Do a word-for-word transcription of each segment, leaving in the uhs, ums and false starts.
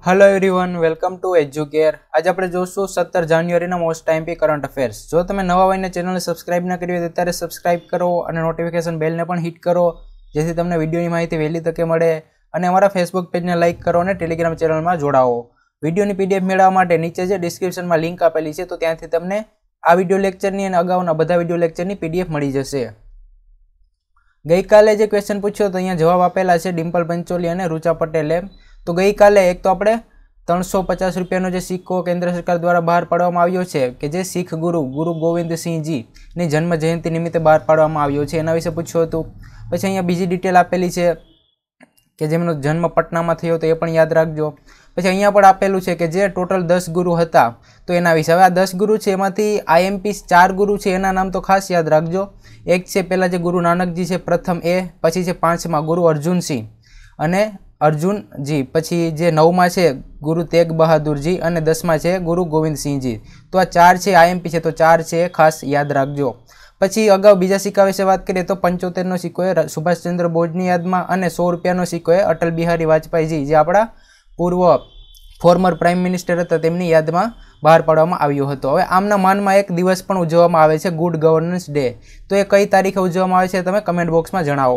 Hello everyone, welcome to Educare. आज આપણે જોશું સત્તર જાન્યુઆરીના મોસ્ટ ટાઈમપી કરંટ અફેર્સ। જો તમે નવા હોય ને ચેનલને સબસ્ક્રાઇબ ન કરી હોય તો ત્યારે સબસ્ક્રાઇબ કરો અને નોટિફિકેશન બેલને પણ હિટ કરો જેથી તમને વિડિયોની માહિતી વહેલી તકે મળે અને અમારા ફેસબુક પેજને લાઈક કરો અને ટેલિગ્રામ ચેનલમાં જોડાઓ। વિડિયોની પીડીએફ મેળવવા માટે નીચે જે ડિસ્ક્રિપ્શનમાં લિંક આપેલી છે તો ત્યાંથી તમને આ વિડિયો લેક્ચરની અને અગાઉના બધા વિડિયો લેક્ચરની પીડીએફ મળી જશે। ગઈકાલે જે ક્વેશ્ચન પૂછ્યો તો અહીંયા જવાબ આપેલા છે ડિમ્પલ પંચોલી અને રૂચા પટેલે। तो गई काले एक तो अपने त्रण सौ पचास रुपया जो सिक्को केन्द्र सरकार द्वारा बहार पाडवामां आव्यो छे के जे सिख गुरु गुरु गोविंद सिंह जी ने जन्म जयंती निमित्ते बहार पाडवामां आव्यो छे एना विषे पूछ्युं हतुं। पछी अहींया बीजी डिटेल आपेली छे के जेमनो जन्म पटनामां थयो तो ए पण याद राखजो। पछी अहींया पण आपेलुं छे के जे टोटल दस गुरु हता तो एना विषे। हवे आ दस गुरु छे एमांथी आईएमपी चार गुरु छे एना नाम तो खास याद राखजो। एक छे पेला जे गुरु नानकजी छे प्रथम ए, पछी छे पांचमा गुरु अर्जुन सिंह अने अर्जुन जी, पछी जे नवमा छे गुरु तेग बहादुर जी अने दसमा छे गुरु गोविंद सिंह जी। तो आ चार छे आईएमपी छे तो चार छे खास याद राखजो। पछी अगाऊ बीजा सिक्का विषे वात करीए तो पंचोतेर नो सिक्को ए सुभाषचंद्र बोजनी यादमां अने सौ रुपया नो सिक्को ए अटल बिहारी वाजपेयी जी जे आपड़ा पूर्व फॉर्मर प्राइम मिनिस्टर हता तेमनी यादमां बहार पाडवामां आव्यो हतो। हवे आमना माનમાં एक दिवस पण उजववामां आवे छे गुड गवर्नन्स डे। तो ए कई तारीखे उजववामां आवे छे तमे कमेंट बॉक्समां जणावो।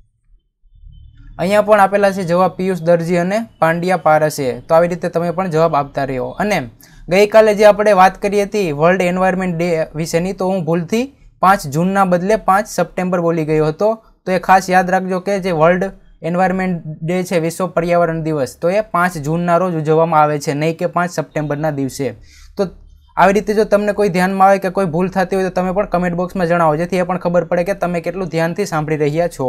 अहींया पण आपेला छे जवाब पीयूष दर्जी अने पांड्या पारसे। तो आवी रीते तमे पण जवाब आपता रहो। अने गई काले जे आपणे वात करी हती वर्ल्ड एनवायरमेंट डे विशेनी तो हूँ भूलथी पांच जूनना बदले पांच सप्टेम्बर बोली गयो हतो। तो ए खास याद राखजो के जे वर्ल्ड एनवायरमेंट डे छे विश्व पर्यावरण दिवस तो ए पांच जूनना रोज उजववामां आवे छे, नहीं के पांच सप्टेम्बरना दिवसे। तो આવી રીતે જો તમને કોઈ ધ્યાનમાં આવે કે કોઈ ભૂલ થતી હોય તો તમે પણ કમેન્ટ બોક્સમાં જણાવો જેથી એ પણ ખબર પડે કે તમે કેટલું ધ્યાનથી સાંભળી રહ્યા છો।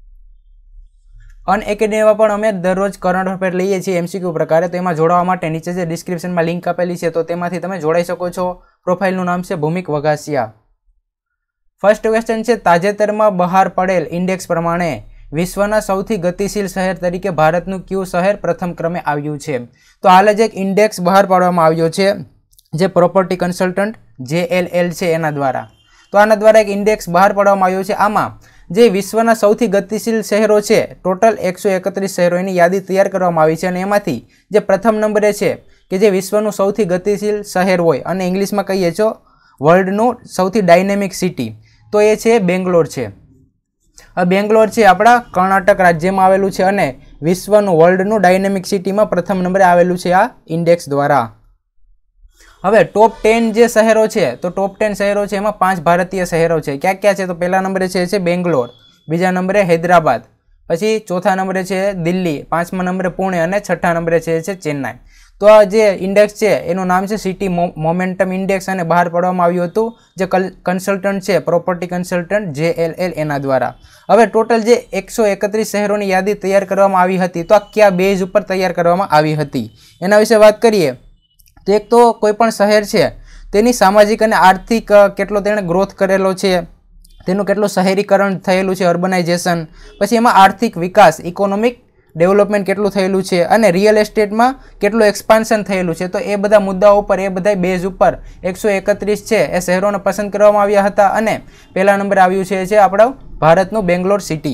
અનએકેડમીમાં પણ અમે દરરોજ કરંટ અફેર લઈએ છીએ એમસીક્યુ પ્રકારે। તો એમાં જોડાવા માટે નીચે જે ડિસ્ક્રિપ્શનમાં લિંક આપેલી છે તો તેમાંથી તમે જોડાઈ શકો છો। પ્રોફાઇલનું નામ છે ભૂમિક વઘાસિયા। ફર્સ્ટ ક્વેશ્ચન છે તાજેતરમાં બહાર પડેલ ઇન્ડેક્સ પ્રમાણે વિશ્વના સૌથી ગતિશીલ શહેર તરીકે ભારતનું કયું શહેર પ્રથમ ક્રમે આવ્યું છે? તો હાલ જ એક ઇન્ડેક્સ બહાર પાડવામાં આવ્યો છે જે પ્રોપર્ટી કન્સલ્ટન્ટ જેએલએલ છે એના દ્વારા। તો આના દ્વારા એક ઇન્ડેક્સ બહાર પાડવામાં આવ્યો છે। આમાં જે વિશ્વના સૌથી ગતિશીલ શહેરો છે ટોટલ એકસો એકત્રીસ શહેરોની યાદી તૈયાર કરવામાં આવી છે અને એમાંથી જે પ્રથમ નંબરે છે કે જે વિશ્વનું સૌથી ગતિશીલ શહેર હોય અને ઇંગ્લિશમાં કહીએ છો વર્લ્ડનું સૌથી ડાયનેમિક સિટી તો એ છે બેંગ્લોર છે। આ બેંગ્લોર છે આપણા કર્ણાટક રાજ્યમાં આવેલું છે અને વિશ્વનું વર્લ્ડનું ડાયનેમિક સિટીમાં પ્રથમ નંબરે આવેલું છે આ ઇન્ડેક્સ દ્વારા। હવે टॉप टेन જે શહેરો છે તો टॉप टेन શહેરો છે એમાં પાંચ ભારતીય શહેરો છે। ક્યાં ક્યાં છે તો પહેલા નંબરે છે છે બેંગ્લોર, બીજા નંબરે હૈદરાબાદ, પછી ચોથા નંબરે છે દિલ્હી, પાંચમા નંબરે પુણે અને છઠ્ઠા નંબરે છે છે ચેન્નાઈ। તો આ જે ઇન્ડેક્સ છે એનું નામ છે સિટી મોમેન્ટમ ઇન્ડેક્સ અને બહાર પાડવામાં આવ્યું હતું જે કન્સલ્ટન્ટ છે પ્રોપર્ટી કન્સલ્ટન્ટ જેએલએલ એના દ્વારા। હવે ટોટલ જે એકસો એકત્રીસ શહેરોની યાદી તૈયાર કરવામાં આવી હતી તો આ કયા બેઝ ઉપર તૈયાર કરવામાં આવી હતી એના વિશે વાત કરીએ तो एक तो कोईपण शहर है तेनी सामाजिक अने आर्थिक केटलो तेणे ग्रोथ करेलो छे, तेनुं केटલું शहेरीकरण थयेलुं छे, अर्बनाइजेशन, पछी एमां आर्थिक विकास इकोनॉमिक डेवलपमेंट केटલું थयेलुं छे अने रियल एस्टेटमां केटલું एक्सपान्शन थयेलुं छे। तो ए बधा मुद्दाओ पर ए बधा बेज उपर एकसो एकत्रीस छे ए शहेरोने पसंद करवामां आव्या हता अने पहेला नंबर आव्युं छे छे आपणो भारतनुं बेंग्लोर सिटी।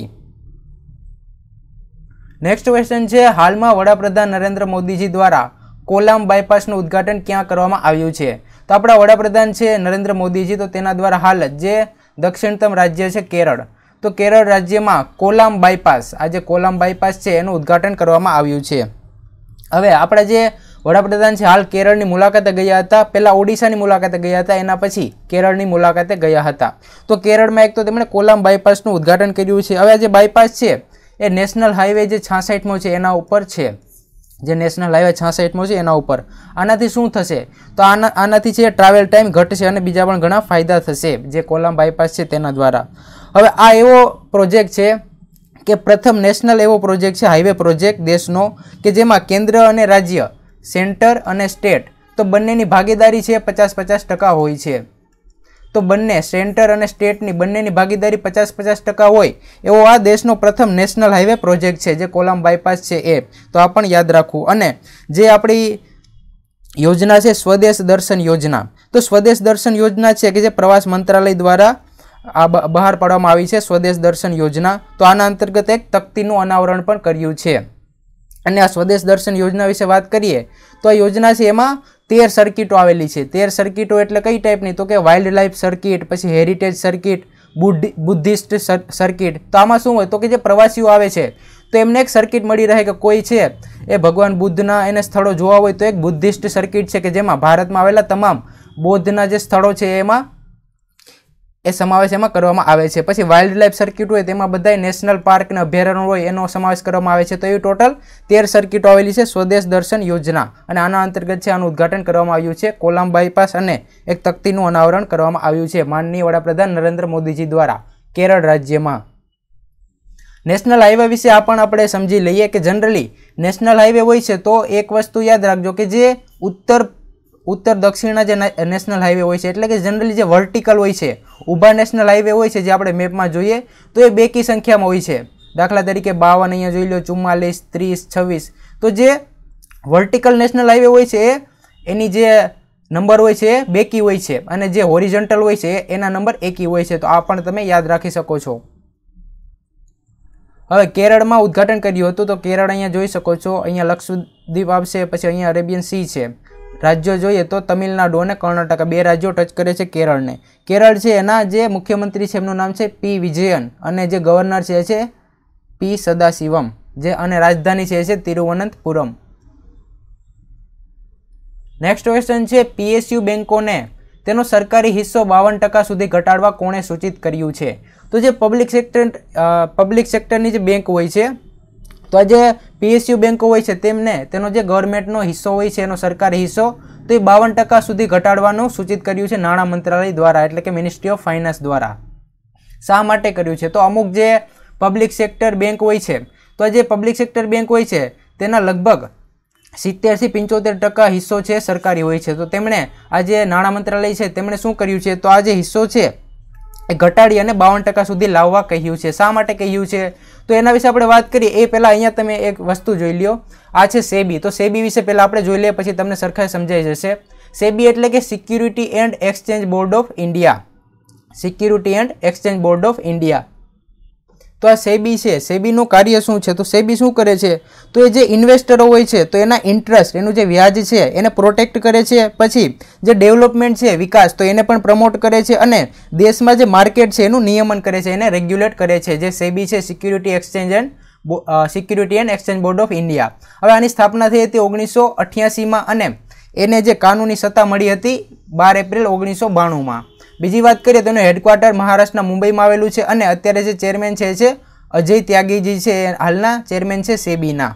नेक्स्ट क्वेश्चन छे हालमां वडाप्रधान नरेन्द्र मोदीजी द्वारा कोलाम बायपासનું ઉદ્ઘાટન ક્યાં કરવામાં આવ્યું છે? તો આપણા વડાપ્રધાન છે નરેન્દ્ર મોદીજી તો તેના દ્વારા હાલ જે દક્ષિણતમ રાજ્ય છે કેરળ તો કેરળ રાજ્યમાં કોલામ બાયપાસ આ જે કોલામ બાયપાસ છે એનું ઉદ્ઘાટન કરવામાં આવ્યું છે। હવે આપણા જે વડાપ્રધાન છે હાલ કેરળની મુલાકાતે ગયા હતા, પહેલા ઓડિશાની મુલાકાતે ગયા હતા, એના પછી કેરળની મુલાકાતે ગયા હતા। તો કેરળમાં એક તો તેમણે કોલામ બાયપાસનું ઉદ્ઘાટન કર્યું છે। હવે આ જે બાયપાસ છે એ નેશનલ હાઈવે જે છાસઠમો છે એના ઉપર છે, જે નેશનલ હાઈવે છાસઠમો છે એના ઉપર। આનાથી શું થશે તો આના આનાથી છે ટ્રાવેલ ટાઈમ ઘટશે અને બીજા પણ ઘણા ફાયદા થશે જે કોલામ બાયપાસ છે તેના દ્વારા। હવે આ એવો પ્રોજેક્ટ છે કે પ્રથમ નેશનલ એવો પ્રોજેક્ટ છે હાઈવે પ્રોજેક્ટ દેશનો કે જેમાં કેન્દ્ર અને રાજ્ય સેન્ટર અને સ્ટેટ તો બંનેની ભાગીદારી છે પચાસ પચાસ ટકા હોય છે। તો બંને સેન્ટર અને સ્ટેટની બંનેની ભાગીદારી પચાસ પચાસ ટકા હોય એવો આ દેશનો પ્રથમ નેશનલ હાઈવે પ્રોજેક્ટ છે જે કોલામ બાયપાસ છે એ। તો આ પણ યાદ રાખવું। અને જે આપણી યોજના છે સ્વદેશ દર્શન યોજના તો સ્વદેશ દર્શન યોજના છે કે જે પ્રવાસ મંત્રાલય દ્વારા આ બહાર પાડવામાં આવી છે સ્વદેશ દર્શન યોજના। તો આના અંતર્ગત એક તકતીનું અનાવરણ પણ કર્યું છે। અને આ સ્વદેશ દર્શન યોજના વિશે વાત કરીએ તો આ યોજના છે એમાં તેર સર્કિટો આવેલી છે. તેર સર્કિટો એટલે કઈ ટાઈપની? તો કે વાઇલ્ડ લાઈફ સર્કિટ, પછી હેરિટેજ સર્કિટ, બુદ્ધિસ્ટ સર્કિટ. તો આમાં શું હોય તો કે જે પ્રવાસીઓ આવે છે તો એમને એક સર્કિટ મળી રહે કે કોઈ છે એ ભગવાન બુદ્ધના એને સ્થળો જોવા હોય તો એક બુદ્ધિસ્ટ સર્કિટ છે કે જેમાં ભારતમાં આવેલા તમામ બૌદ્ધના જે સ્થળો છે એમાં એ સમાવેશ એમાં કરવામાં આવે છે. પછી વાઇલ્ડ લાઈફ સર્કિટ હોય તેમાં બધા નેશનલ પાર્ક અને અભયારણ્ય હોય એનો સમાવેશ કરવામાં આવે છે. તો એ ટોટલ તેર સર્કિટો આવેલી છે સ્વદેશ દર્શન યોજના, અને આના અંતર્ગત છે આનું ઉદ્ઘાટન કરવામાં આવ્યું છે. કોલમ બાયપાસ અને એક તકતીનું અનાવરણ કરવામાં આવ્યું છે માનનીય વડાપ્રધાન નરેન્દ્ર મોદીજી દ્વારા કેરળ રાજ્યમાં. નેશનલ હાઈવે વિશે આ પણ આપણે સમજી લઈએ કે જનરલી નેશનલ હાઈવે હોય છે તો એક વસ્તુ યાદ રાખજો કે જે ઉત્તર ઉત્તર દક્ષિણના જે નેશનલ હાઈવે હોય છે એટલે કે જનરલી જે વર્ટિકલ હોય છે ઊભા નેશનલ હાઈવે હોય છે જે આપણે મેપમાં જોઈએ તો એ બેકી સંખ્યામાં હોય છે. દાખલા તરીકે બાવન અહીંયા જોઈ લો, ચુમ્માલીસ, ત્રીસ, છવ્વીસ. તો જે વર્ટિકલ નેશનલ હાઈવે હોય છે એ એની જે નંબર હોય છે એ બેકી હોય છે, અને જે હોરિઝોન્ટલ હોય છે એના નંબર એકી હોય છે. તો આ પણ તમે યાદ રાખી શકો છો. હવે કેરળમાં ઉદ્ઘાટન કર્યું હતું તો કેરળ અહીંયા જોઈ શકો છો, અહીંયા લક્ષદ્વીપ આવશે, પછી અહીંયા અરેબિયન સી છે. રાજ્યો જોઈએ તો તમિલનાડુ અને કર્ણાટક બે રાજ્યો ટચ કરે છે કેરળને. કેરળ છે એના જે મુખ્યમંત્રી છે એમનું નામ છે પી વિજયન, અને જે ગવર્નર છે એ છે પી સદાશિવમ, જે અને રાજધાની છે એ છે તિરુવનંતપુરમ. નેક્સ્ટ ક્વેશ્ચન છે પીએસયુ બેંકોને તેનો સરકારી હિસ્સો બાવન ટકા સુધી ઘટાડવા કોણે સૂચિત કર્યું છે? તો જે પબ્લિક સેક્ટર પબ્લિક સેક્ટરની જે બેંક હોય છે તો આ જે પીએસયુ બેંકો હોય છે તેમને તેનો જે ગવર્મેન્ટનો હિસ્સો હોય છે એનો સરકારી હિસ્સો તો એ બાવન ટકા સુધી ઘટાડવાનું સૂચિત કર્યું છે નાણાં મંત્રાલય દ્વારા, એટલે કે મિનિસ્ટ્રી ઓફ ફાઇનાન્સ દ્વારા. શા માટે કર્યું છે? તો અમુક જે પબ્લિક સેક્ટર બેંક હોય છે તો આ જે પબ્લિક સેક્ટર બેંક હોય છે તેના લગભગ સિત્તેરથી પંચોતેર ટકા હિસ્સો છે સરકારી હોય છે. તો તેમણે આ જે નાણાં મંત્રાલય છે તેમણે શું કર્યું છે તો આ જે હિસ્સો છે એ ઘટાડી અને બાવન ટકા સુધી લાવવા કહ્યું છે. શા માટે કહ્યું છે તો એના વિશે આપણે વાત કરીએ એ પહેલાં અહીંયા તમે એક વસ્તુ જોઈ લ્યો. આ છે સેબી. તો સેબી વિશે પહેલાં આપણે જોઈ લઈએ, પછી તમને સરખા સમજાઈ જશે. સેબી એટલે કે security and exchange board of India. Security and exchange board of India. તો આ સેબી છે, સેબીનું કાર્ય શું છે? તો સેબી શું કરે છે તો એ જે ઇન્વેસ્ટરો હોય છે તો એના ઇન્ટરેસ્ટ, એનું જે વ્યાજ છે એને પ્રોટેક્ટ કરે છે. પછી જે ડેવલપમેન્ટ છે, વિકાસ, તો એને પણ પ્રમોટ કરે છે, અને દેશમાં જે માર્કેટ છે એનું નિયમન કરે છે, એને રેગ્યુલેટ કરે છે. જે સેબી છે security exchange and security and exchange board of India. હવે આની સ્થાપના થઈ હતી ઓગણીસો અઠ્યાસીમાં, અને એને જે કાનૂની સત્તા મળી હતી બાર એપ્રિલ ઓગણીસો બાણુંમાં. બીજી વાત કરીએ તો એનું હેડક્વાર્ટર મહારાષ્ટ્રના મુંબઈમાં આવેલું છે, અને અત્યારે જે ચેરમેન છે છે અજય ત્યાગીજી છે, હાલના ચેરમેન છે સેબીના.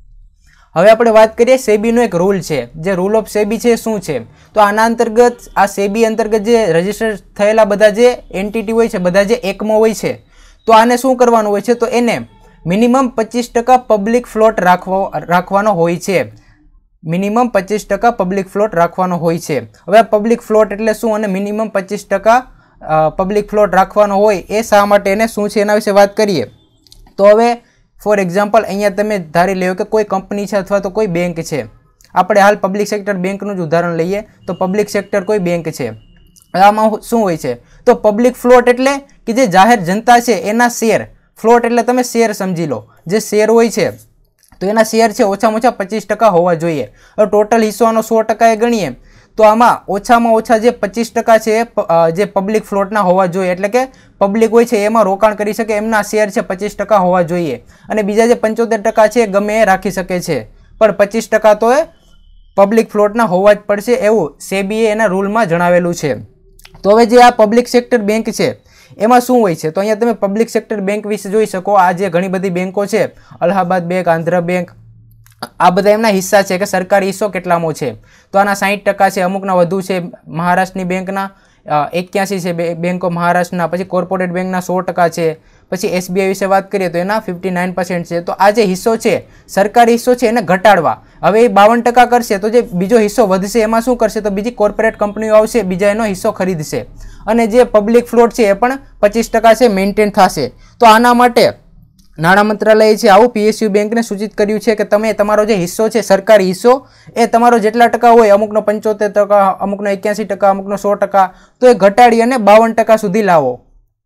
હવે આપણે વાત કરીએ સેબીનો એક રૂલ છે, જે રૂલ ઓફ સેબી છે શું છે? તો આના અંતર્ગત આ સેબી અંતર્ગત જે રજીસ્ટર થયેલા બધા જે એન્ટિટી હોય છે, બધા જે એકમો હોય છે, તો આને શું કરવાનું હોય છે તો એને મિનિમમ પચીસ ટકા પબ્લિક ફ્લોટ રાખવો રાખવાનો હોય છે. મિનિમમ પચીસ ટકા પબ્લિક ફ્લોટ રાખવાનો હોય છે. હવે પબ્લિક ફ્લોટ એટલે શું અને મિનિમમ પચીસ ટકા પબ્લિક ફ્લોટ રાખવાનો હોય એ શા માટે એને શું છે એના વિશે વાત કરીએ. તો હવે ફોર એક્ઝામ્પલ અહીંયા તમે ધારી લ્યો કે કોઈ કંપની છે અથવા તો કોઈ બેંક છે. આપણે હાલ પબ્લિક સેક્ટર બેંકનું જ ઉદાહરણ લઈએ તો પબ્લિક સેક્ટર કોઈ બેંક છે. આમાં શું હોય છે તો પબ્લિક ફ્લોટ એટલે કે જે જાહેર જનતા છે એના શેર. ફ્લોટ એટલે તમે શેર સમજી લો, જે શેર હોય છે તો એના શેર છે ઓછામાં ઓછા પચીસ ટકા હોવા જોઈએ. હવે ટોટલ હિસ્સોનો સો ટકા એ ગણીએ તો આમાં ઓછામાં ઓછા જે પચીસ ટકા છે જે પબ્લિક ફ્લોટના હોવા જોઈએ, એટલે કે પબ્લિક હોય છે એમાં રોકાણ કરી શકે એમના શેર છે પચીસ ટકા હોવા જોઈએ, અને બીજા જે પંચોતેર ટકા છે ગમે એ રાખી શકે છે, પણ પચીસ ટકા તો એ પબ્લિક ફ્લોટના હોવા જ પડશે એવું સેબીએ એના રૂલમાં જણાવેલું છે. તો હવે જે આ પબ્લિક સેક્ટર બેંક છે એમાં શું હોય છે તો અહીંયા તમે પબ્લિક સેક્ટર બેંક વિશે જોઈ શકો. આ જે ઘણી બધી બેંકો છે, અલ્હાબાદ બેંક, આંધ્ર બેંક, આ બધા એમના હિસ્સા છે કે સરકારી હિસ્સો કેટલામો છે તો આના સાઠ ટકા છે, અમુકના વધુ છે. મહારાષ્ટ્રની બેંકના એક્યાસી છે, બેંક ઓફ મહારાષ્ટ્રના, પછી કોર્પોરેટ બેંકના સો ટકા છે. પછી એસબીઆઈ વિશે વાત કરીએ તો એના ફિફ્ટી નાઇન પર્સન્ટ છે. તો આ જે હિસ્સો છે સરકારી હિસ્સો છે એને ઘટાડવા હવે એ બાવન ટકા કરશે તો જે બીજો હિસ્સો વધશે એમાં શું કરશે તો બીજી કોર્પોરેટ કંપનીઓ આવશે, બીજા એનો હિસ્સો ખરીદશે, અને જે પબ્લિક ફ્લોટ છે એ પણ પચીસ ટકા છે મેન્ટેન થશે. તો આના માટે નાણાં મંત્રાલયે છે આવું પીએસયુ બેંકને સૂચિત કર્યું છે કે તમે તમારો જે હિસ્સો છે સરકારી હિસ્સો એ તમારો જેટલા ટકા હોય, અમુકનો પંચોતેર ટકા, અમુકનો એક્યાસી ટકા, અમુકનો સો ટકા, તો એ ઘટાડી અને બાવન ટકા સુધી લાવો.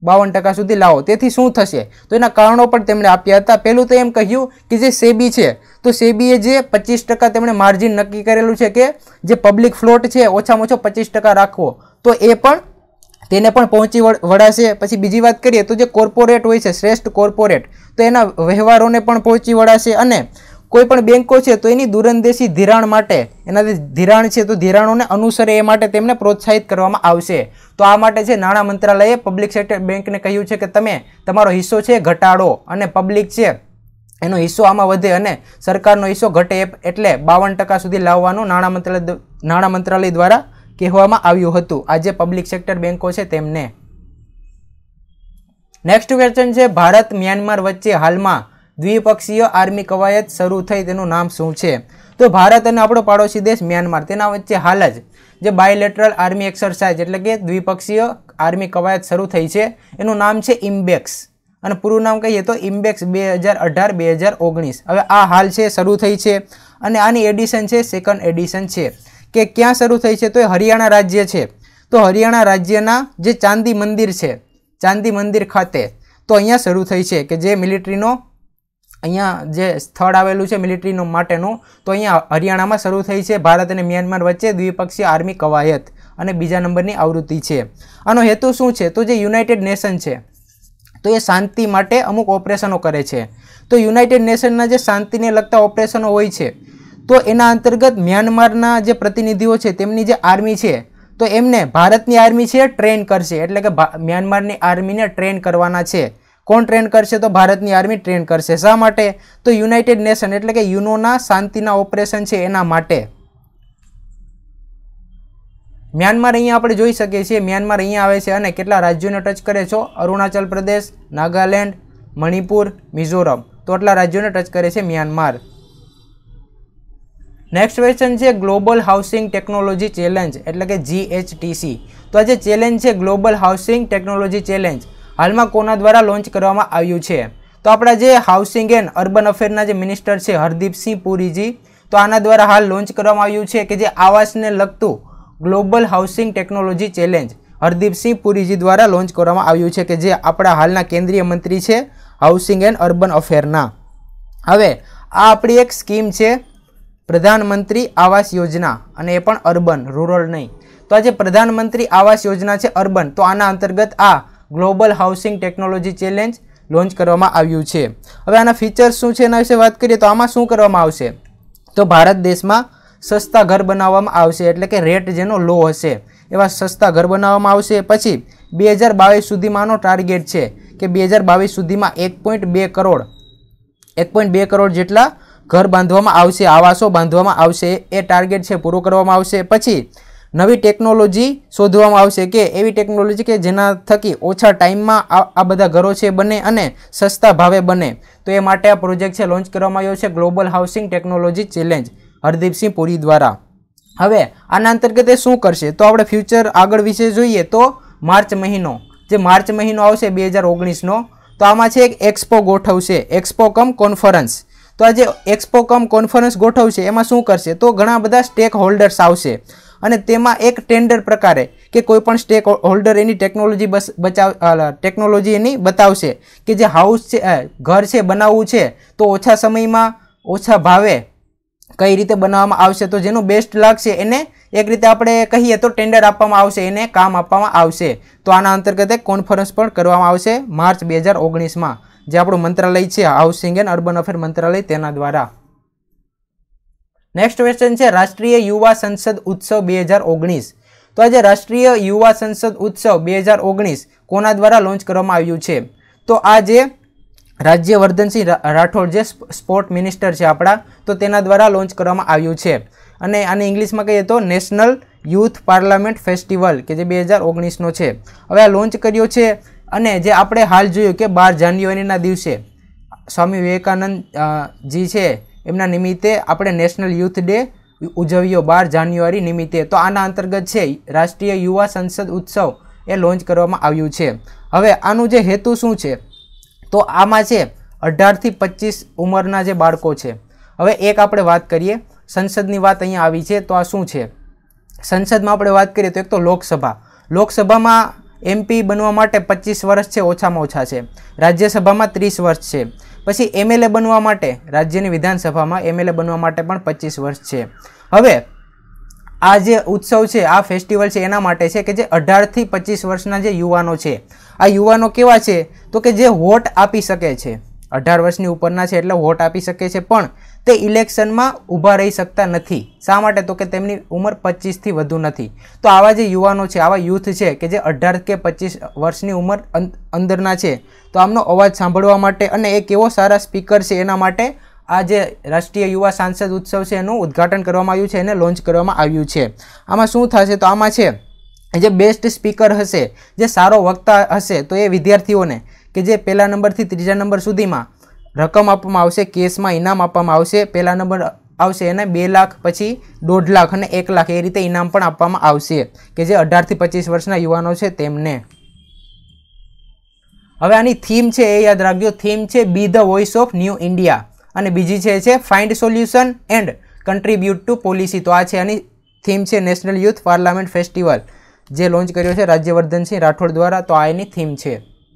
બાવન ટકા સુધી લાવો. તેથી શું થશે તો એના કારણો પણ તેમણે આપ્યા હતા. પહેલું તો એમ કહ્યું કે જે સેબી છે તો સેબીએ જે પચીસ ટકા તેમણે માર્જિન નક્કી કરેલું છે કે જે પબ્લિક ફ્લોટ છે ઓછામાં ઓછો પચીસ ટકા રાખવો, તો એ પણ તેને પણ પહોંચી વળાશે. પછી બીજી વાત કરીએ તો જે કોર્પોરેટ હોય છે, શ્રેષ્ઠ કોર્પોરેટ, તો એના વ્યવહારોને પણ પહોંચી વળાશે. અને કોઈ પણ બેંકો છે તો એની દૂરંદેશી ધિરાણ માટે, એના જે ધિરાણ છે તો ધિરાણોને અનુસરે એ માટે તેમને પ્રોત્સાહિત કરવામાં આવશે. તો આ માટે છે નાણાં મંત્રાલયે પબ્લિક સેક્ટર બેંકને કહ્યું છે કે તમે તમારો હિસ્સો છે ઘટાડો અને પબ્લિક છે એનો હિસ્સો આમાં વધે અને સરકારનો હિસ્સો ઘટે, એટલે બાવન ટકા સુધી લાવવાનું નાણાં મંત્રાલય નાણાં મંત્રાલય દ્વારા કહેવામાં આવ્યું હતું આ જે પબ્લિક સેક્ટર બેંકો છે તેમને. નેક્સ્ટ ક્વેશ્ચન છે ભારત મ્યાનમાર વચ્ચે હાલમાં દ્વિપક્ષીય આર્મી કવાયત શરૂ થઈ, તેનું નામ શું છે? તો ભારત અને આપણો પાડોશી દેશ મ્યાનમાર તેના વચ્ચે હાલ જ જે બાયલેટરલ આર્મી એક્સરસાઇઝ એટલે કે દ્વિપક્ષીય આર્મી કવાયત શરૂ થઈ છે, એનું નામ છે ઇમ્બેક્સ અને પૂરું નામ કહીએ તો ઇમ્બેક્સ બે હજાર અઢાર બે હજાર ઓગણીસ. હવે આ હાલ છે શરૂ થઈ છે અને આની એડિશન છે સેકન્ડ એડિશન છે. કે ક્યાં શરૂ થઈ છે તો એ હરિયાણા રાજ્ય છે. તો હરિયાણા રાજ્યના જે ચાંદી મંદિર છે, ચાંદી મંદિર ખાતે તો અહીંયા શરૂ થઈ છે કે જે મિલિટરીનો અહીંયા જે સ્થળ આવેલું છે મિલિટરીનો માટેનું, તો અહીંયા હરિયાણામાં શરૂ થઈ છે ભારત અને મ્યાનમાર વચ્ચે દ્વિપક્ષીય આર્મી કવાયત અને બીજા નંબરની આવૃત્તિ છે. આનો હેતુ શું છે તો જે યુનાઇટેડ નેશન છે તો એ શાંતિ માટે અમુક ઓપરેશનો કરે છે. તો યુનાઇટેડ નેશનના જે શાંતિને લગતા ઓપરેશનો હોય છે તો એના અંતર્ગત મ્યાનમારના જે પ્રતિનિધિઓ છે તેમની જે આર્મી છે તો એમને ભારતની આર્મી છે ટ્રેન કરશે, એટલે કે મ્યાનમારની આર્મીને ટ્રેન કરવાના છે. કોણ ટ્રેન કરશે તો ભારતની આર્મી ટ્રેન કરશે. શા માટે તો યુનાઇટેડ નેશન એટલે કે યુનોના શાંતિના ઓપરેશન છે એના માટે. મ્યાનમાર અહીંયા આપણે જોઈ શકીએ છીએ, મ્યાનમાર અહીંયા આવે છે અને કેટલા રાજ્યોને ટચ કરે છે? અરુણાચલ પ્રદેશ, નાગાલેન્ડ, મણિપુર, મિઝોરમ, તો આટલા રાજ્યોને ટચ કરે છે મ્યાનમાર. નેક્સ્ટ ક્વેશ્ચન છે ગ્લોબલ હાઉસિંગ ટેકનોલોજી ચેલેન્જ એટલે કે જી એચ ટી સી. તો આ જે ચેલેન્જ છે ગ્લોબલ હાઉસિંગ ટેકનોલોજી ચેલેન્જ હાલમાં કોના દ્વારા લોન્ચ કરવામાં આવ્યું છે? તો આપણા જે હાઉસિંગ એન્ડ અર્બન અફેરના જે મિનિસ્ટર છે હરદીપસિંહ પુરીજી, તો આના દ્વારા હાલ લોન્ચ કરવામાં આવ્યું છે કે જે આવાસને લગતું global housing technology challenge Hardeep Singh Puri ji દ્વારા લોન્ચ કરવામાં આવ્યું છે કે જે આપણા હાલના કેન્દ્રીય મંત્રી છે હાઉસિંગ એન્ડ અર્બન અફેરના. હવે આ આપણી એક સ્કીમ છે પ્રધાનમંત્રી આવાસ યોજના અને એ પણ અર્બન, રૂરલ નહીં. તો આ જે પ્રધાનમંત્રી આવાસ યોજના છે અર્બન, તો આના અંતર્ગત આ global housing technology challenge launch કરવામાં આવ્યું છે. હવે આના ફીચર્સ શું છે એના વિશે વાત કરીએ તો આમાં શું કરવામાં આવશે તો ભારત દેશમાં સસ્તા ઘર બનાવવામાં આવશે, એટલે કે રેટ જેનો લો હશે એવા સસ્તા ઘર બનાવવામાં આવશે. પછી બે હજાર બાવીસ સુધીમાંનો ટાર્ગેટ છે કે બે હજાર બાવીસ સુધીમાં એક પોઈન્ટ બે કરોડ એક પોઈન્ટ બે કરોડ જેટલા ઘર બાંધવામાં આવશે, આવાસો બાંધવામાં આવશે. એ ટાર્ગેટ છે પૂરો કરવામાં આવશે. પછી નવી ટેકનોલોજી શોધવામાં આવશે કે એવી ટેકનોલોજી કે જેના થકી ઓછા ટાઈમમાં આ બધા ઘરો છે બને અને સસ્તા ભાવે બને. તો એ માટે આ પ્રોજેક્ટ છે લોન્ચ કરવામાં આવ્યો છે global housing technology challenge Hardeep Singh Puri દ્વારા. હવે આના અંતર્ગત એ શું કરશે તો આપણે ફ્યુચર આગળ વિશે જોઈએ તો માર્ચ મહિનો, જે માર્ચ મહિનો આવશે બે હજાર ઓગણીસનો, તો આમાં છે એક એક્સપો ગોઠવશે, એક્સપો કમ કોન્ફરન્સ. તો આ જે એક્સપો કમ કોન્ફરન્સ ગોઠવશે એમાં શું કરશે તો ઘણા બધા સ્ટેક હોલ્ડર્સ આવશે અને તેમાં એક ટેન્ડર પ્રકારે કે કોઈ પણ સ્ટેક હોલ્ડર એની ટેકનોલોજી બસ બચાવ ટેકનોલોજી એની બતાવશે કે જે હાઉસ છે ઘર છે બનાવવું છે તો ઓછા સમયમાં ઓછા ભાવે કઈ રીતે બનાવવામાં આવશે, તો જેનું બેસ્ટ લાગશે એને એક રીતે આપણે કહીએ તો ટેન્ડર આપવામાં આવશે, એને કામ આપવામાં આવશે. તો આના અંતર્ગત એક કોન્ફરન્સ પણ કરવામાં આવશે માર્ચ બે હજાર ઓગણીસમાં, જે આપણું મંત્રાલય છે હાઉસિંગ એન્ડ અર્બન અફેર મંત્રાલય તેના દ્વારા. નેક્સ્ટ ક્વેશ્ચન છે રાષ્ટ્રીય યુવા સંસદ ઉત્સવ બે હજાર ઓગણીસ. તો આજે રાષ્ટ્રીય યુવા સંસદ ઉત્સવ બે હજાર ઓગણીસ કોના દ્વારા લોન્ચ કરવામાં આવ્યું છે તો આ જે રાજ્યવર્ધનસિંહ રાઠોડ જે સ્પોર્ટ મિનિસ્ટર છે આપણા, તો તેના દ્વારા લોન્ચ કરવામાં આવ્યું છે. અને આને ઇંગ્લિશમાં કહીએ તો નેશનલ યુથ પાર્લામેન્ટ ફેસ્ટિવલ કે જે બે હજાર ઓગણીસનો છે. હવે આ લોન્ચ કર્યો છે અને જે આપણે હાલ જોયું કે બાર જાન્યુઆરીના દિવસે સ્વામી વિવેકાનંદ જી છે એમના નિમિત્તે આપણે નેશનલ યુથ ડે ઉજવ્યો બાર જાન્યુઆરી નિમિત્તે. તો આના અંતર્ગત છે રાષ્ટ્રીય યુવા સંસદ ઉત્સવ એ લોન્ચ કરવામાં આવ્યું છે. હવે આનું જે હેતુ શું છે તો આમાં છે અઢારથી પચીસ ઉંમરના જે બાળકો છે. હવે એક આપણે વાત કરીએ સંસદની વાત અહીંયા આવી છે તો આ શું છે સંસદમાં આપણે વાત કરીએ તો એક તો લોકસભા, લોકસભામાં એમપી બનવા માટે પચીસ વર્ષ છે ઓછામાં ઓછા છે, રાજ્યસભામાં ત્રીસ વર્ષ છે, પછી એમએલએ બનવા માટે રાજ્યની વિધાનસભામાં એમએલએ બનવા માટે પણ પચીસ વર્ષ છે. હવે આ જે ઉત્સવ છે, આ ફેસ્ટિવલ છે એના માટે છે કે જે અઢારથી પચીસ વર્ષના જે યુવાનો છે, આ યુવાનો કેવા છે તો કે જે વોટ આપી શકે છે, અઢાર વર્ષની ઉપરના છે એટલે વોટ આપી શકે છે, પણ તે ઇલેક્શનમાં ઊભા રહી શકતા નથી. શા માટે તો કે તેમની ઉંમર પચીસથી વધુ નથી. તો આવા જે યુવાનો છે, આવા યુથ છે કે જે અઢાર કે પચીસ વર્ષની ઉંમર અંદરના છે, તો આમનો અવાજ સાંભળવા માટે અને એ કેવો સારા સ્પીકર છે એના માટે આ જે રાષ્ટ્રીય યુવા સાંસદ ઉત્સવ છે એનું ઉદ્ઘાટન કરવામાં આવ્યું છે, એને લોન્ચ કરવામાં આવ્યું છે. આમાં શું થશે તો આમાં છે જે બેસ્ટ સ્પીકર હશે, જે સારો વક્તા હશે, તો એ વિદ્યાર્થીઓને કે જે પહેલા નંબરથી ત્રીજા નંબર સુધીમાં રકમ આપવામાં આવશે, કેસમાં ઇનામ આપવામાં આવશે. પહેલા નંબર આવશે એને બે લાખ, પછી દોઢ લાખ અને એક લાખ એ રીતે ઇનામ પણ આપવામાં આવશે કે જે અઢારથી પચીસ વર્ષના યુવાનો છે તેમને. હવે આની થીમ છે એ યાદ રાખજો, થીમ છે be the voice of new India, અને બીજી છે છે find solution and contribute to policy. તો આ છે આની થીમ છે નેશનલ યુથ પાર્લામેન્ટ ફેસ્ટિવલ, જે લોન્ચ કર્યો છે રાજ્યવર્ધનસિંહ રાઠોડ દ્વારા. તો આ એની થીમ છે.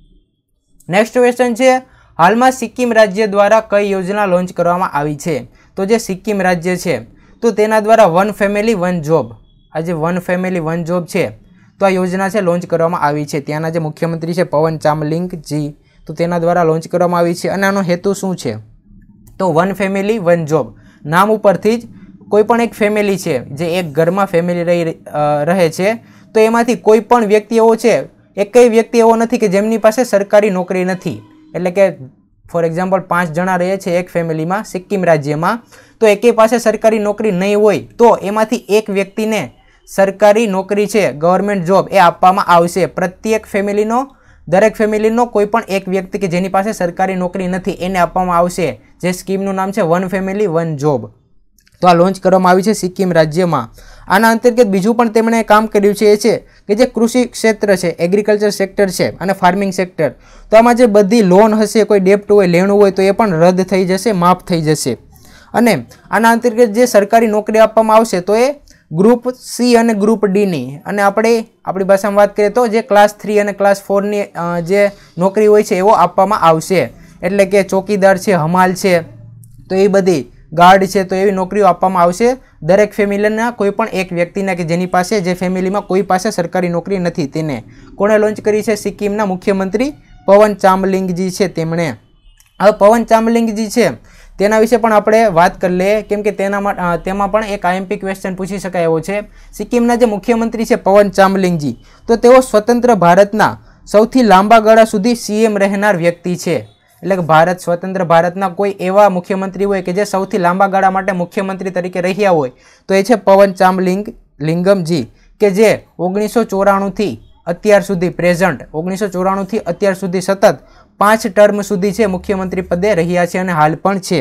નેક્સ્ટ ક્વેશ્ચન છે, હાલમાં સિક્કિમ રાજ્ય દ્વારા કઈ યોજના લોન્ચ કરવામાં આવી છે? તો જે સિક્કિમ રાજ્ય છે તો તેના દ્વારા વન ફેમિલી વન જોબ, આ જે વન ફેમિલી વન જોબ છે તો આ યોજના છે લોન્ચ કરવામાં આવી છે. ત્યાંના જે મુખ્યમંત્રી છે પવન ચામલિંગજી, તો તેના દ્વારા લોન્ચ કરવામાં આવી છે. અને આનો હેતુ શું છે તો વન ફેમિલી વન જોબ, નામ ઉપરથી જ કોઈ પણ એક ફેમિલી છે જે એક ઘરમાં ફેમિલી રહી રહે છે, તો એમાંથી કોઈ પણ વ્યક્તિ એવો છે, એકય વ્યક્તિ એવો નથી કે જેમની પાસે સરકારી નોકરી નથી. એટલે કે ફોર એક્ઝામ્પલ પાંચ જણા રહે છે એક ફેમિલીમાં સિક્કિમ રાજ્યમાં, તો એકે પાસે સરકારી નોકરી નહીં હોય તો એમાંથી એક વ્યક્તિને સરકારી નોકરી છે, ગવર્મેન્ટ જોબ એ આપવામાં આવશે. પ્રત્યેક ફેમિલીનો દરેક ફેમિલીનો કોઈ પણ એક વ્યક્તિ કે જેની પાસે સરકારી નોકરી નથી એને આપવામાં આવશે, જે સ્કીમનું નામ છે વન ફેમિલી વન જોબ. તો આ લોન્ચ કરવામાં આવી છે સિક્કિમ રાજ્યમાં. આના અંતર્ગત બીજું પણ તેમણે કામ કર્યું છે એ છે કે જે કૃષિ ક્ષેત્ર છે, એગ્રીકલ્ચર સેક્ટર છે અને ફાર્મિંગ સેક્ટર, તો આમાં જે બધી લોન હશે, કોઈ ડેપ્ટ હોય, લેણું હોય, તો એ પણ રદ થઈ જશે, માફ થઈ જશે. અને આના અંતર્ગત જે સરકારી નોકરી આપવામાં આવશે તો એ ગ્રુપ સી અને ગ્રુપ ડીની, અને આપણે આપણી ભાષામાં વાત કરીએ તો જે ક્લાસ થ્રી અને ક્લાસ ફોરની જે નોકરી હોય છે એવો આપવામાં આવશે. એટલે કે ચોકીદાર છે, હમાલ છે, તો એ બધી ગાર્ડ છે, તો એવી નોકરીઓ આપવામાં આવશે દરેક ફેમિલીના કોઈ પણ એક વ્યક્તિને કે જેની પાસે જે ફેમિલીમાં કોઈ પાસે સરકારી નોકરી નથી તેને. કોણે લોન્ચ કરી છે? સિક્કિમના મુખ્યમંત્રી પવન ચામલિંગજી છે તેમણે. હવે પવન ચામલિંગજી છે તેના વિશે પણ આપણે વાત કરી લઈએ, કેમ કે તેના તેમાં પણ એક આઈએમપી ક્વેશ્ચન પૂછી શકાય એવો છે. સિક્કિમના જે મુખ્યમંત્રી છે પવન ચામલિંગજી, તો તેઓ સ્વતંત્ર ભારતના સૌથી લાંબા ગાળા સુધી સીએમ રહેનાર વ્યક્તિ છે. એટલે કે ભારત સ્વતંત્ર ભારતના કોઈ એવા મુખ્યમંત્રી હોય કે જે સૌથી લાંબા ગાળા માટે મુખ્યમંત્રી તરીકે રહ્યા હોય તો એ છે પવન ચામલિંગ લિંગમજી, કે જે ઓગણીસો ચોરાણુંથી અત્યાર સુધી પ્રેઝન્ટ ઓગણીસો ચોરાણુંથી અત્યાર સુધી સતત પાંચ ટર્મ સુધી છે મુખ્યમંત્રી પદે રહ્યા છે અને હાલ પણ છે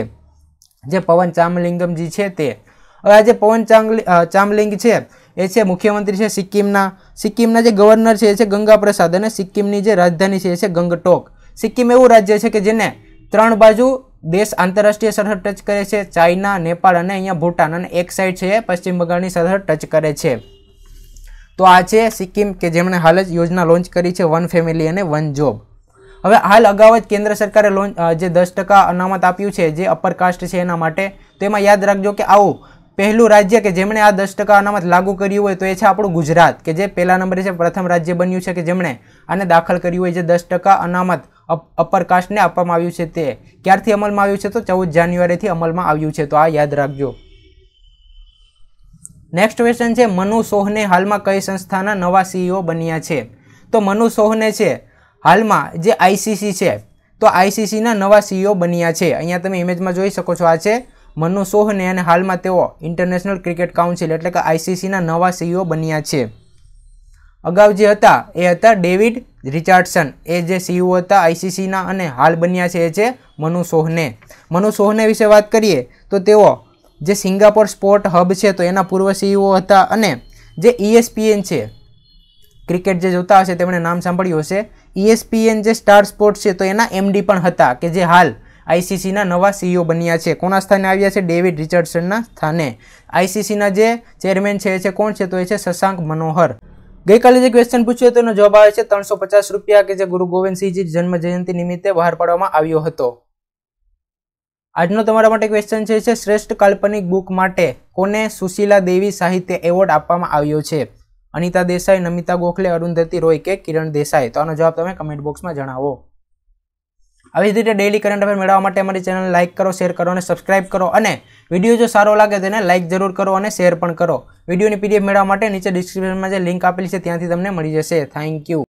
જે પવન ચામલિંગમજી છે તે. હવે આ જે પવન ચામલિંગ છે એ છે મુખ્યમંત્રી છે સિક્કિમના. સિક્કિમના જે ગવર્નર છે એ છે ગંગા પ્રસાદ, અને સિક્કિમની જે રાજધાની છે એ છે ગંગટોક. સિક્કિમ એવું રાજ્ય છે કે જેને ત્રણ બાજુ દેશ આંતરરાષ્ટ્રીય સરહદ ટચ કરે છે, ચાઇના, નેપાળ અને અહીંયા ભૂટાન, અને એક સાઈડ છે પશ્ચિમ બંગાળની સરહદ ટચ કરે છે. તો આ છે સિક્કિમ કે જેમણે હાલ જ યોજના લોન્ચ કરી છે વન ફેમિલી અને વન જોબ. હવે હાલ અગાઉ જ કેન્દ્ર સરકારે લોન્ચ જે દસ ટકા અનામત આપ્યું છે જે અપર કાસ્ટ છે એના માટે, તો એમાં યાદ રાખજો કે આવું પહેલું રાજ્ય કે જેમણે આ દસ ટકા અનામત લાગુ કર્યું હોય તો એ છે આપણું ગુજરાત, કે જે પહેલા નંબરે છે, પ્રથમ રાજ્ય બન્યું છે કે જેમણે આને દાખલ કર્યું હોય, જે દસ ટકા અનામત અપર કાસ્ટને આપવામાં આવ્યું છે. તે ક્યારથી અમલમાં આવ્યું છે? તો ચૌદ જાન્યુઆરીથી અમલમાં આવ્યું છે. તો આ યાદ રાખજો. નેક્સ્ટ ક્વેશ્ચન છે, મનુ સોહને હાલમાં કઈ સંસ્થાના નવા સીઈઓ બન્યા છે? તો મનુ સોહને છે હાલમાં જે આઈસીસી છે, તો આઈસીસીના નવા સીઈઓ બન્યા છે. અહીંયા તમે ઇમેજમાં જોઈ શકો છો, આ છે મનુ સોહને, અને હાલમાં તેઓ ઇન્ટરનેશનલ ક્રિકેટ કાઉન્સિલ એટલે કે આઈસીસીના નવા સીઈઓ બન્યા છે. અગાઉ જે હતા એ હતા ડેવિડ રિચાર્ડસન, એ જે સીઈઓ હતા આઈસીસીના, અને હાલ બન્યા છે એ છે મનુ સોહને. મનુ સોહને વિશે વાત કરીએ તો તેઓ જે સિંગાપોર સ્પોર્ટ હબ છે તો એના પૂર્વ સીઈઓ હતા, અને જે ઈએસપીએન છે, ક્રિકેટ જે જોતા હશે તેમણે નામ સાંભળ્યું હશે, ઈએસપીએન જે સ્ટાર સ્પોર્ટ છે તો એના એમડી પણ હતા, કે જે હાલ આઈસીસીના નવા સીઈઓ બન્યા છે. કોના સ્થાને આવ્યા છે? ડેવિડ રિચર્ડસનના સ્થાને. આઈસીસીના જે ચેરમેન છે એ છે કોણ છે? તો એ છે શશાંક મનોહર. ગઈકાલે જે ક્વેશ્ચન પૂછ્યો હતો એનો જવાબ આવે છે ત્રણસો પચાસ રૂપિયા કે જે ગુરુ ગોવિંદસિંહજી જન્મ જયંતિ નિમિત્તે બહાર પાડવામાં આવ્યો હતો. આજનો તમારા માટે ક્વેશ્ચન છે શ્રેષ્ઠ કાલ્પનિક બુક માટે કોને સુશીલા દેવી સાહિત્ય એવોર્ડ આપવામાં આવ્યો છે? અનિતા દેસાઈ, નમિતા ગોખલે, અરુંધતી રોય કે કિરણ દેસાઈ? તો આનો જવાબ તમે કમેન્ટ બોક્સમાં જણાવો. આવી જ રીતે ડેઇલી કરંટ અફેર મેળવવા માટે અમારી ચેનલ લાઇક કરો, શેર કરો અને સબસ્ક્રાઇબ કરો. અને વિડીયો જો સારો લાગે તો એને લાઇક જરૂર કરો અને શેર પણ કરો. વિડીયોની પીડીએફ મેળવવા માટે નીચે ડિસ્ક્રિપ્શનમાં જે લિંક આપેલી છે ત્યાંથી તમને મળી જશે. Thank you.